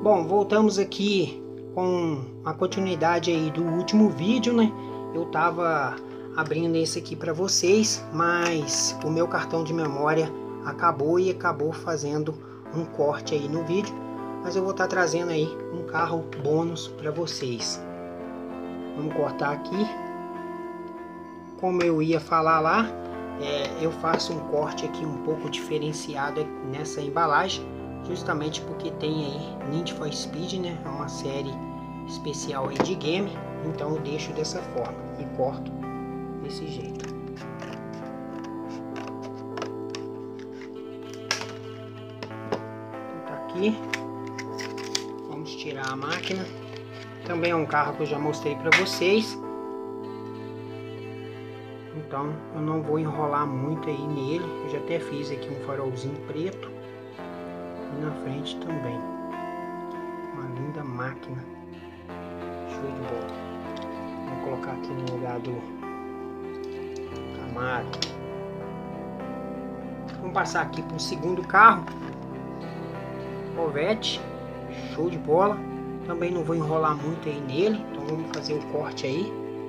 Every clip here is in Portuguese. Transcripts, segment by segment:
Bom, voltamos aqui com a continuidade aí do último vídeo, né? Eu tava abrindo esse aqui para vocês, mas o meu cartão de memória acabou fazendo um corte aí no vídeo, mas eu vou estar trazendo aí um carro bônus para vocês. Vamos cortar aqui. Como eu ia falar lá, eu faço um corte aqui um pouco diferenciado nessa embalagem, justamente porque tem aí Need for Speed, né? É uma série especial aí de game, então eu deixo dessa forma e corto desse jeito. Então tá aqui, vamos tirar a máquina. Também é um carro que eu já mostrei para vocês, então eu não vou enrolar muito aí nele. Eu já até fiz aqui um farolzinho preto e na frente também. Uma linda máquina, show de bola. Vou colocar aqui no lugar do Camaro. Vamos passar aqui para o segundo carro, Corvette, show de bola. Também não vou enrolar muito aí nele, então vamos fazer o corte aí.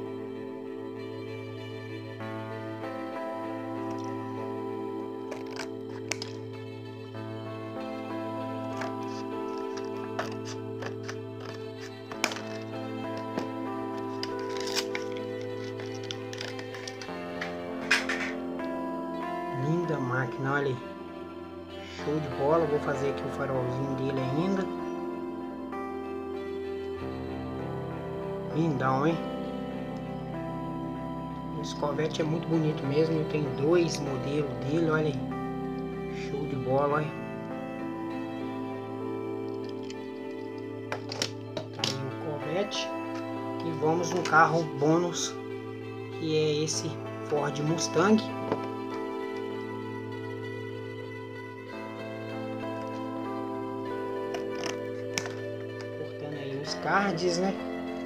Linda máquina, olha aí, show de bola. Vou fazer aqui o farolzinho dele ainda. Lindão, hein? Esse Corvette é muito bonito mesmo. Eu tenho dois modelos dele, olha aí, show de bola, olha. Tá aí o Corvette. E vamos no carro bônus, que é esse Ford Mustang. Cortando aí os cards, né?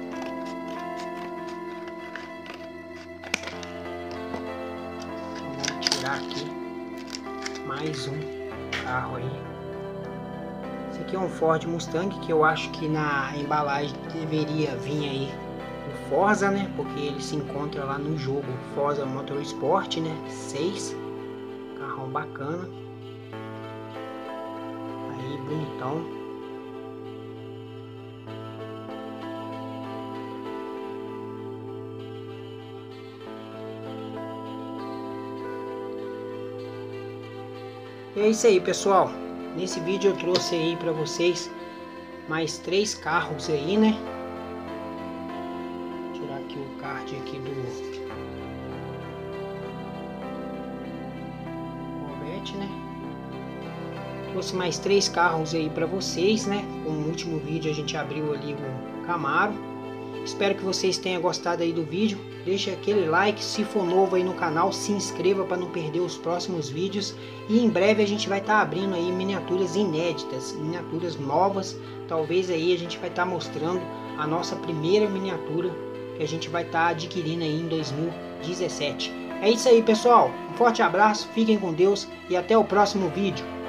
Aqui mais um carro aí. Esse aqui é um Ford Mustang, que eu acho que na embalagem deveria vir aí o Forza, né? Porque ele se encontra lá no jogo Forza Motorsport, né? 6. Carrão bacana. Aí, bonitão. E é isso aí, pessoal. Nesse vídeo eu trouxe aí para vocês mais 3 carros aí, né? Vou tirar aqui o card aqui do Corvette, né? Trouxe mais 3 carros aí para vocês, né? No último vídeo a gente abriu ali o Camaro. Espero que vocês tenham gostado aí do vídeo. Deixe aquele like, se for novo aí no canal, se inscreva para não perder os próximos vídeos. E em breve a gente vai estar abrindo aí miniaturas inéditas, miniaturas novas. Talvez aí a gente vai estar mostrando a nossa primeira miniatura que a gente vai estar adquirindo aí em 2017. É isso aí, pessoal. Um forte abraço, fiquem com Deus e até o próximo vídeo.